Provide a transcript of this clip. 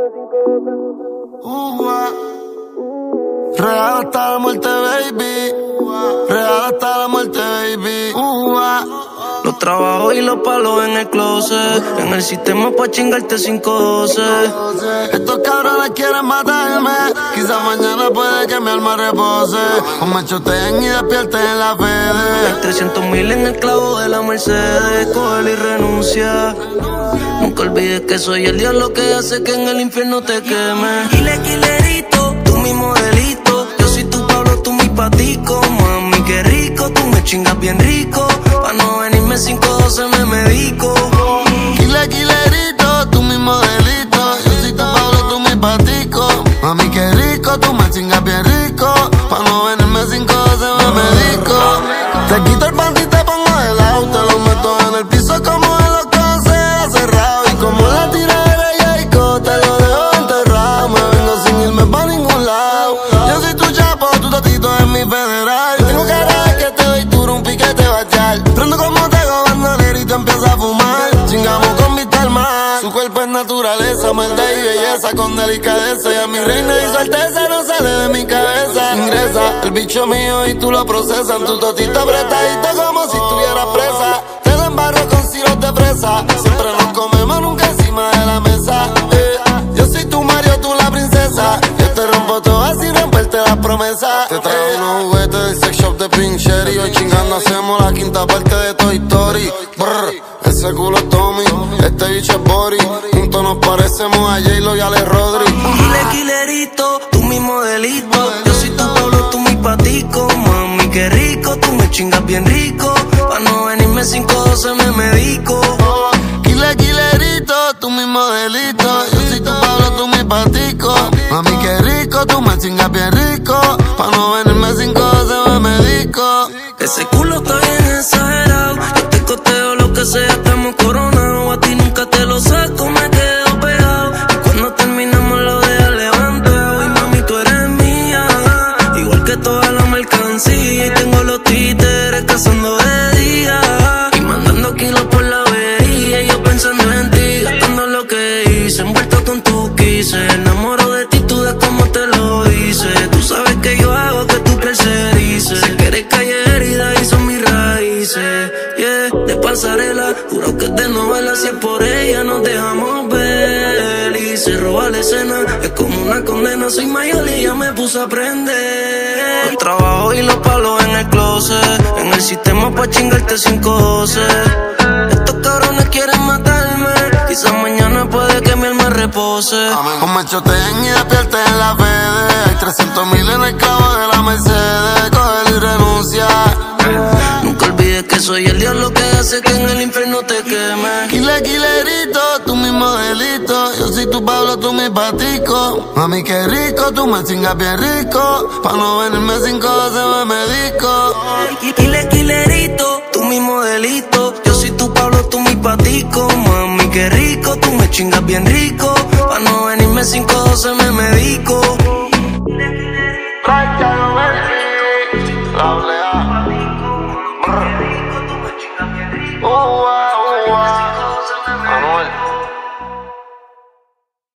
Real hasta la muerte, baby. Real hasta la muerte, baby. Los trabajos y los palos en el closet. En el sistema pa' chingarte 512. Estos cabrones quieren matarme. Quizás mañana puede que mi alma repose. O me choteen y despierten en la Fede. 300,000 en el clavo de la Mercedes. Cógelo y renuncia. Nunca olvides que soy el diablo que hace que en el infierno te queme. Quilerito, tú mi modelito. Yo soy tu Pablo, tú mi patico. Mami, qué rico, tú me chingas bien rico. Pa' no venirme 512 me medico. Quilerito, tú mi modelito. Yo soy tu Pablo, tú mi patico. Mami, qué rico, tú me chingas bien rico. Pa' no venirme 512 me medico. Te quito el panty y te pongo de lado. Te lo meto en el piso como en los closet cerrado. Y como la tira de Jayco, te lo dejo enterrado. Me vengo sin irme pa' ningún lado. Yo soy tu chapo, tu tatito es mi federal. Tengo cara de que te doy duro, un piquete batear. Prendo como tego, bandolerito empieza a fumar. Chingamos con vista al mar. Su cuerpo es naturaleza, maldad y belleza. Con delicadeza y a mi reina y su alteza no sale de mi cabeza. Ingresa el bicho mío y tú lo procesas. Tu totito apretadito como si estuvieras presa. Te lo embarro con sirope de fresa. Siempre nos comemos, nunca encima de la mesa. Yo soy tu Mario, tú la princesa. Yo te rompo todo sin romperte las promesas. Te traigo unos juguetes del sex shop de Pink Cherry. Hoy chingando hacemos la quinta parte de Toy Story. Brr, ese culo es Tommy, este bicho es Bori. Juntos nos parecemos a J-Lo y Ale Rodri. Quilerito, tú mi modelito. Yo soy tu Pablo, tú mi patico. Mami, qué rico, tú me chingas bien rico. Pa' no venirme 512 me medico. Quilerito, tú mi modelito. Yo soy tu Pablo, tú mi patico. Mami, qué rico, tú me chingas bien rico. Pa' no venirme 512 me medico. Ese culo está bien exagerado. Yo te costeo lo que sea, estamos coronados. A ti nunca te lo saco, me quedo pegado. Y cuando terminamos lo dejas levantado. Y mami, tú eres mía, igual que toda la mercancía. Y tengo los títeres cazando de día y mandando kilos por la avería. Y yo pensando en ti, gastando lo que hice, envuelto con tu quise. Enamoro de ti, tú de cómo te lo hice. Tú sabes que yo hago que tú tercerices. Si quieres caer herida y son mis raíces. Yeah, de pasarela, juro que es de novela. Si es por ella nos dejamos ver. Y se roba la escena, es como una condena. Soy mayor y ya me puse a aprender. Los trabajos y los palos en el closet. En el sistema pa' chingarte 512. Estos cabrones quieren matarme. Quizás mañana puede que mi alma repose. O me choteen y despierten en la Fede. Hay 300,000 en el clavo de la Mercedes. Cógelo y renuncia. Nunca olvides que soy el diablo que hace que en el infierno te queme. Quilerito, tú mi modelito. Yo soy tu Pablo, tú mi patico. Mami, qué rico, tú me chingas bien rico. Pa' no venirme 512 me medico. Quilerito, tú mi modelito. Yo soy tu Pablo, tú mi patico. Mami, qué rico, tú me chingas bien rico. Pa' no venirme 512 me medico.